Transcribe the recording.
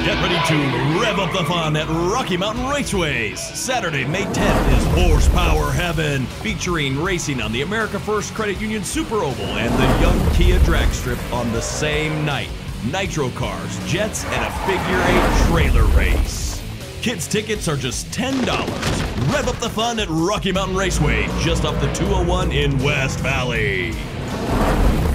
Get ready to rev up the fun at Rocky Mountain Raceways. Saturday, May 10th is Horsepower Heaven, featuring racing on the America First Credit Union Super Oval and the Young Kia Drag Strip on the same night. Nitro cars, jets, and a figure-8 trailer race. Kids tickets are just $10. Rev up the fun at Rocky Mountain Raceway, just off the 201 in West Valley.